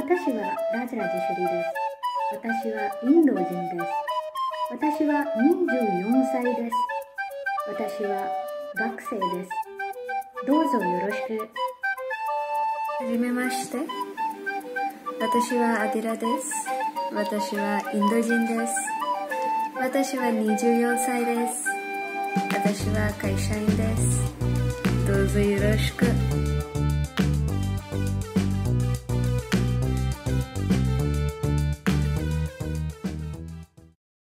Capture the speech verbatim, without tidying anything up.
私はラジラジェシュリです。私はインド人です。私はにじゅうよんさいです。私は学生です。どうぞよろしく。 はじめまして。私はアディラです。私はインド人です。私はにじゅうよんさいです。私は会社員です。どうぞよろしく。